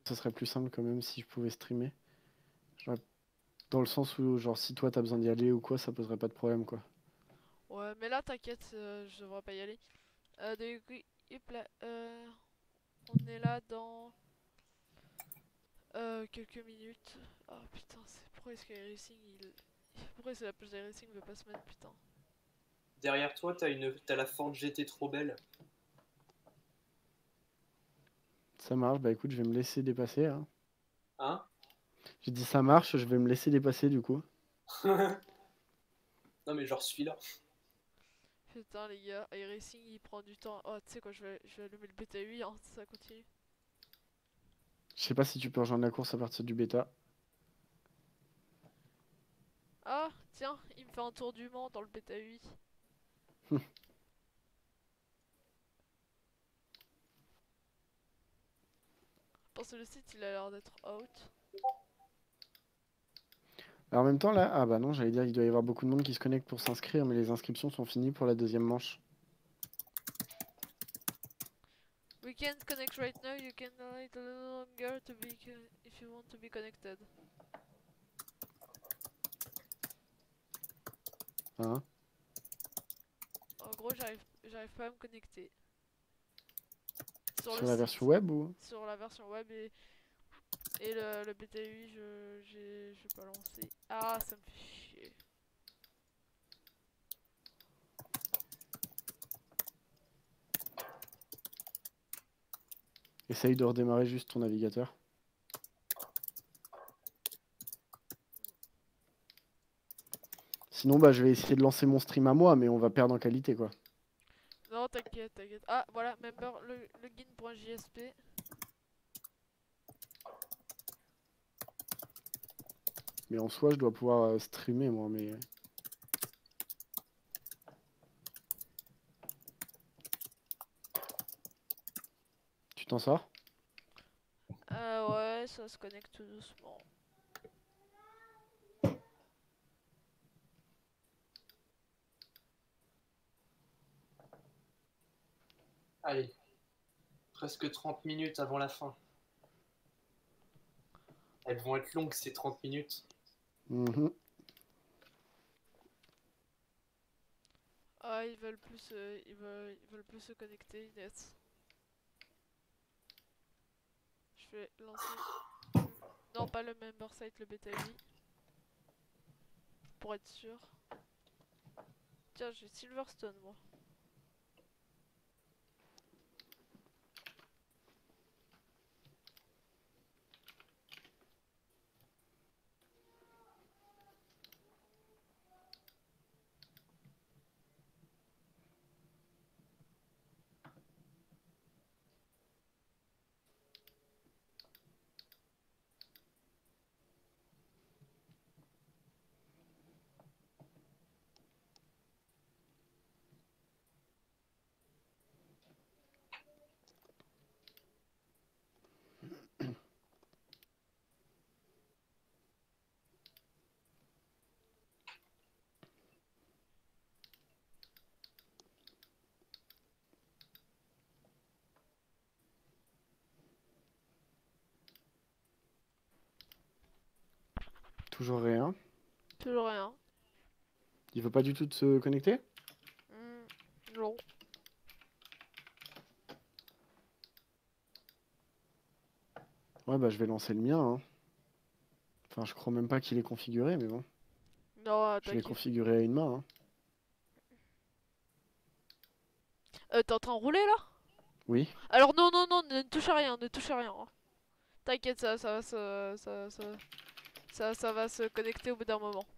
ça serait plus simple quand même si je pouvais streamer. Genre, dans le sens où, genre, si toi t'as besoin d'y aller ou quoi, ça poserait pas de problème, quoi. Ouais, mais là, t'inquiète, je devrais pas y aller. Du coup, hop là, on est là dans quelques minutes. Oh putain, pourquoi est-ce que iRacing il. Pourquoi c'est la page d'iRacing veut pas se mettre, putain. Derrière toi, t'as la Ford GT trop belle. Ça marche, bah écoute, je vais me laisser dépasser, hein. Hein? J'ai dit ça marche, je vais me laisser dépasser du coup. Non mais genre celui-là. Putain, les gars, iRacing il prend du temps. Oh, tu sais quoi, je vais allumer le bêta 8, hein, ça continue. Je sais pas si tu peux rejoindre la course à partir du bêta. Ah, tiens, il me fait un tour du Mans dans le bêta 8. Parce que le site il a l'air d'être out. Alors en même temps là, ah bah non, j'allais dire il doit y avoir beaucoup de monde qui se connecte pour s'inscrire, mais les inscriptions sont finies pour la deuxième manche. We can't connect right now, you can wait a little longer to be if you want to be connected. Hein? En gros, j'arrive pas à me connecter. Sur le Sur la version site, web ou? sur la version web et le bêta 8, j'ai pas lancé. Ah, ça me fait chier. Essaye de redémarrer juste ton navigateur. Sinon bah je vais essayer de lancer mon stream à moi, mais on va perdre en qualité quoi. Non, t'inquiète, t'inquiète. Ah, voilà, member login.jsp. Mais en soi je dois pouvoir streamer moi, mais... Tu t'en sors? Ouais, ça se connecte tout doucement. Allez, presque 30 minutes avant la fin. Elles vont être longues ces 30 minutes. Mhm. Ah, ils veulent plus, ils veulent plus se connecter, Inès. Je vais lancer. Non, pas le member site, le bêta 8. Pour être sûr. Tiens, j'ai Silverstone, moi. Toujours rien. Toujours rien. Il veut pas du tout de se connecter? Non. Ouais bah je vais lancer le mien, hein. Enfin je crois même pas qu'il est configuré, mais bon. Non, Je l'ai t'inquiète. configuré à une main, hein. T'es en train de rouler là? Oui. Alors non, non, non, ne touche à rien, ne touche à rien. Hein. T'inquiète, ça va se connecter au bout d'un moment.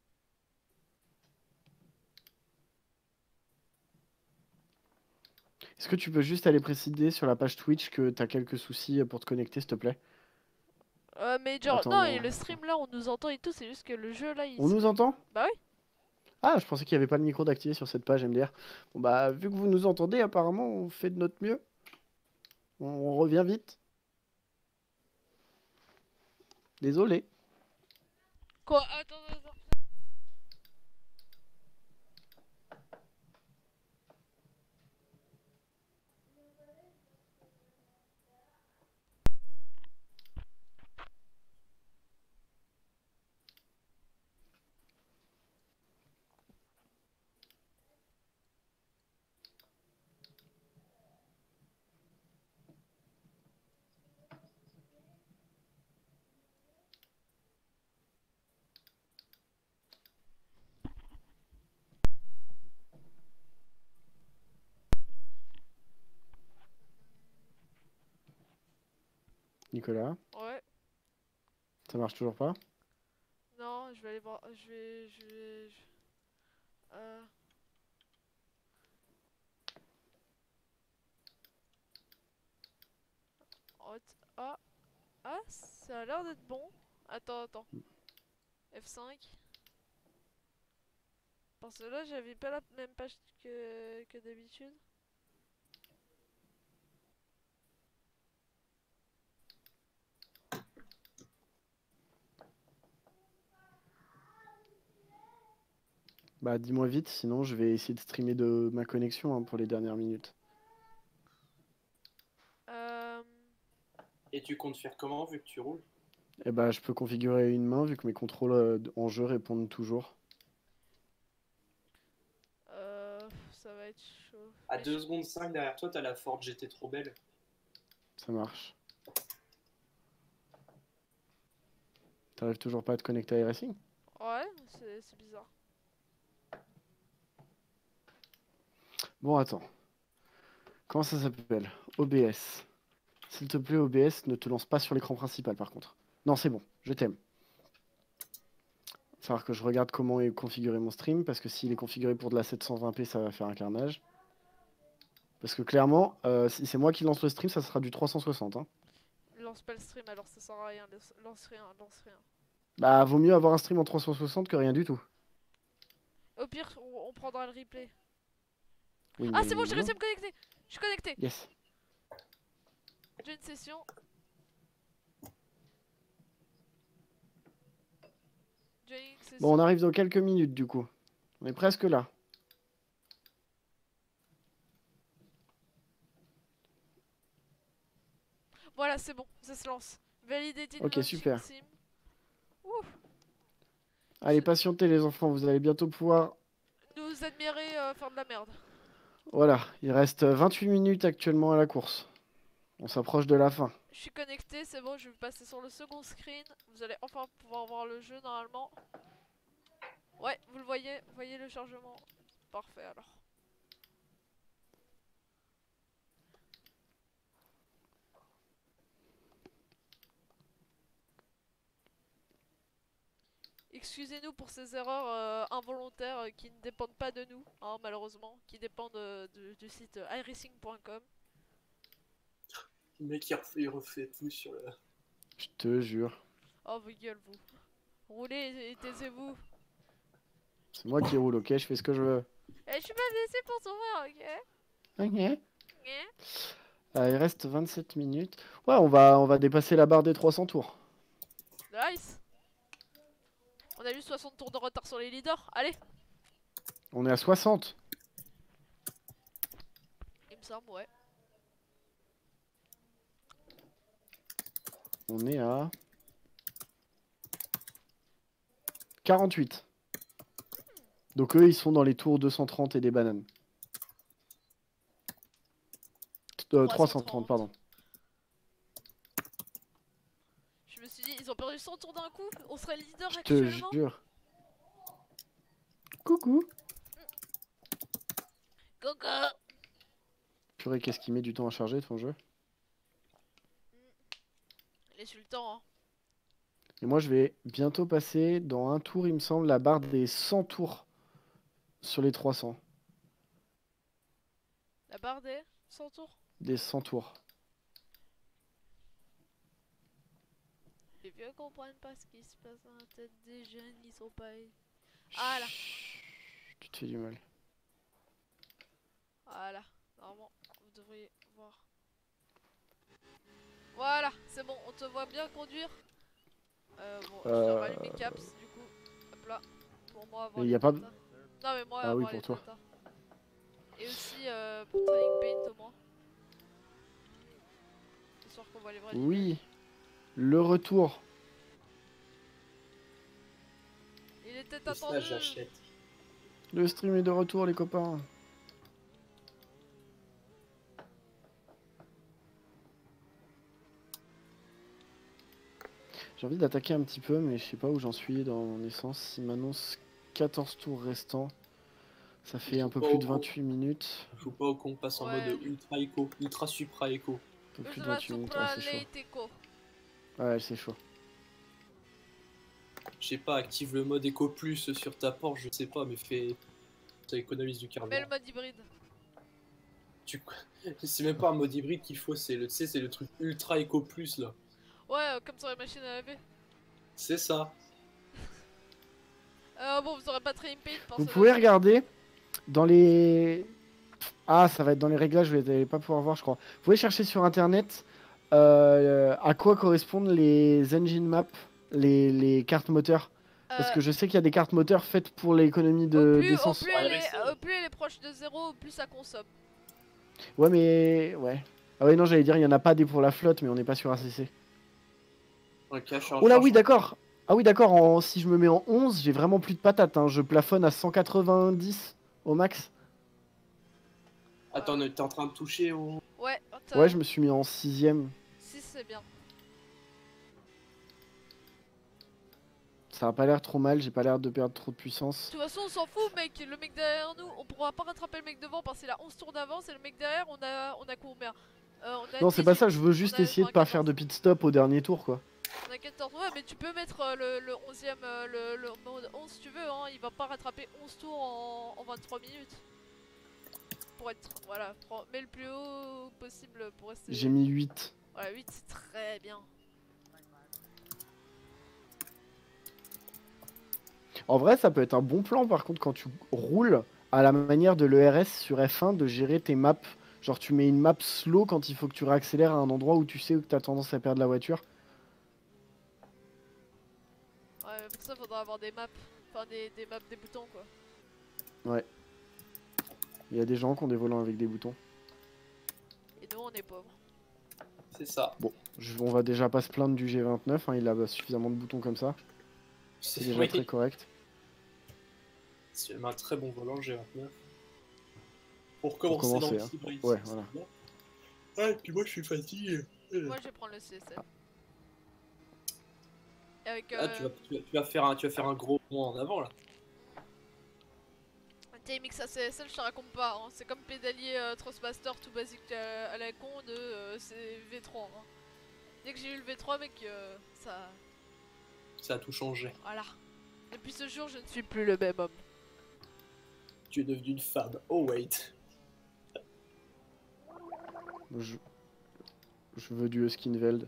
Est-ce que tu peux juste aller préciser sur la page Twitch que t'as quelques soucis pour te connecter, s'il te plaît? Mais En genre, non, et attendant. le stream là, on nous entend et tout, c'est juste que le jeu là, il On se... nous entend? Bah oui. Ah, je pensais qu'il n'y avait pas le micro d'activer sur cette page MDR. Bon bah, vu que vous nous entendez, apparemment, on fait de notre mieux. On revient vite. Désolé. Quoi? Attends, attends. Nicolas, Ouais. ça marche toujours pas? Non, je vais aller voir. Euh, Ah, ah, ça a l'air d'être bon. Attends. F5. Parce que là, j'avais pas la même page que d'habitude. Bah dis-moi vite, sinon je vais essayer de streamer de ma connexion hein, pour les dernières minutes. Euh... Et tu comptes faire comment vu que tu roules? Et bah je peux configurer une main vu que mes contrôles en jeu répondent toujours. Ça va être chaud. À Mais 2 secondes 5 derrière toi, t'as la Ford GT trop belle. Ça marche. T'arrives toujours pas à te connecter à iRacing? Ouais, c'est bizarre. Bon attends, comment ça s'appelle? OBS. S'il te plaît OBS, ne te lance pas sur l'écran principal par contre. Non c'est bon, je t'aime. Il va falloir que je regarde comment est configuré mon stream, parce que s'il est configuré pour de la 720p, ça va faire un carnage. Parce que clairement, si c'est moi qui lance le stream, ça sera du 360. Hein. Lance pas le stream alors ça sert à rien. Lance rien, lance rien. Bah, vaut mieux avoir un stream en 360 que rien du tout. Au pire, on prendra le replay. Oui, Ah, mais c'est bon, j'ai non. réussi à me connecter. Je suis connecté. Yes. J'ai une session. Joining session. Bon, on arrive dans quelques minutes du coup. On est presque là. Voilà, c'est bon, ça se lance. Validated Ok, launching super. sim. Ouh. Allez, patientez les enfants, vous allez bientôt pouvoir... Nous admirer faire de la merde. Voilà, il reste 28 minutes actuellement à la course. On s'approche de la fin. Je suis connecté, c'est bon, je vais passer sur le second screen. Vous allez enfin pouvoir voir le jeu normalement. Ouais, vous le voyez le chargement. Parfait alors. Excusez-nous pour ces erreurs involontaires qui ne dépendent pas de nous, hein, malheureusement, qui dépendent du site iRacing.com. Le mec il refait tout sur le. Je te jure. Oh, vos gueules, vous. Roulez et taisez-vous. C'est moi qui roule, ok? Je fais ce que je veux. Eh, je suis pas blessé pour sauver, ok? Ok. Eh. Il reste 27 minutes. Ouais, on va dépasser la barre des 300 tours. Nice. On a eu 60 tours de retard sur les leaders. Allez, On est à 60. il me semble, ouais. On est à 48. Donc eux, ils sont dans les tours 230 et des bananes. 330, pardon. Je me suis dit, ils ont perdu 100 tours d'un coup. On serait leader Je te actuellement. jure. Coucou. Coco. Purée, qu'est-ce qui met du temps à charger ton jeu? Il est sur le temps, hein. Et moi, je vais bientôt passer dans un tour, il me semble, la barre des 100 tours sur les 300. La barre des 100 tours. Des 100 tours. Les vieux comprennent pas ce qui se passe dans la tête des jeunes, ils sont pas... Ah là. Tu te fais du mal. Voilà, normalement, vous devriez voir. Voilà, c'est bon, on te voit bien conduire. Bon, je dois rallumer Caps, du coup. Hop là, pour moi avoir Mais les y a pas... datas. Non mais moi Ah oui, avoir pour les toi. datas. Et aussi pour Training Paint au moins. Histoire qu'on voit les vrais niveaux. Oui. Le retour. Il était Et ça, attendu. j'achète. Le stream est de retour, les copains. J'ai envie d'attaquer un petit peu, mais je sais pas où j'en suis dans mon essence. Il m'annonce 14 tours restants. Ça fait un peu plus de 28 minutes. Faut pas qu'on passe en Ouais. mode ultra éco, ultra supra éco. Un peu plus de Ultra 28 minutes, Supra c'est chaud. Late Eco. Ouais, c'est chaud. Je sais pas, active le mode Eco Plus sur ta Porsche, je sais pas, mais fais. Ça économise du Mets carburant. le mode hybride. Tu... C'est même pas un mode hybride qu'il faut, c'est le, tu sais, c'est le truc Ultra Eco Plus là. Ouais, comme sur les machines à laver. C'est ça. Bon, vous aurez pas très impede Vous personnellement. pouvez regarder dans les... Ah, ça va être dans les réglages, vous n'allez pas pouvoir voir, je crois. Vous pouvez chercher sur internet à quoi correspondent les engine maps, les cartes moteurs. Parce que je sais qu'il y a des cartes moteurs faites pour l'économie d'essence. Au plus elle est proche de 0, au plus ça consomme. Ouais, mais... Ouais. Ah ouais, non, j'allais dire, il y en a pas des pour la flotte, mais on n'est pas sur ACC. Ok, je suis en Oh là, charge. oui, d'accord. Ah oui, d'accord, si je me mets en 11, j'ai vraiment plus de patates. Hein. Je plafonne à 190 au max. Attends, t'es en train de toucher au. Ouais, Ouais, je me suis mis en 6ème. 6 c'est bien. Ça a pas l'air trop mal, j'ai pas l'air de perdre trop de puissance. De toute façon, on s'en fout, mec. Le mec derrière nous, on pourra pas rattraper le mec devant parce qu'il a 11 tours d'avance. Et le mec derrière, on a combien on a Non, c'est pas 18. ça, je veux juste On a essayer de pas 14. faire de pit stop au dernier tour, quoi. On a 14. Ouais, mais tu peux mettre le 11ème, le mode 11 si tu veux. Hein. Il va pas rattraper 11 tours en 23 minutes. Pour être. Voilà, mets le plus haut possible pour rester. J'ai mis 8. Voilà, 8 c'est très bien. En vrai, ça peut être un bon plan, par contre, quand tu roules à la manière de l'ERS sur F1, de gérer tes maps. Genre, tu mets une map slow quand il faut que tu réaccélères à un endroit où tu sais que t'as tendance à perdre la voiture. Ouais, mais pour ça, faudra avoir des maps. Enfin, des maps des boutons, quoi. Ouais. Il y a des gens qui ont des volants avec des boutons. Et nous, on est pauvres. C'est ça. Bon, on va déjà pas se plaindre du G29, hein, il a suffisamment de boutons comme ça. C'est déjà Oui. très correct. C'est même un très bon volant, le G29. Pour Pour commencer dans commencer, le hein. hybride. Ouais, voilà. Ouais, et puis moi je suis fatigué. Moi, je vais prendre le CSM. Et avec. Ah, tu vas faire un gros bond en avant là. TMX ACSL, je te raconte pas. Hein. C'est comme pédalier Thrustmaster tout basique à la con de c'est V3. Hein. Dès que j'ai eu le V3, mec, ça. Ça a tout changé. Voilà. Depuis ce jour, je ne suis plus le même homme. Tu es devenu une femme. Oh wait. Je veux du Huskinveld.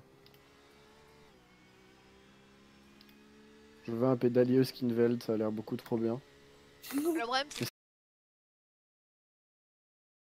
Je veux un pédalier Huskinveld, ça a l'air beaucoup trop bien. Le problème, c'est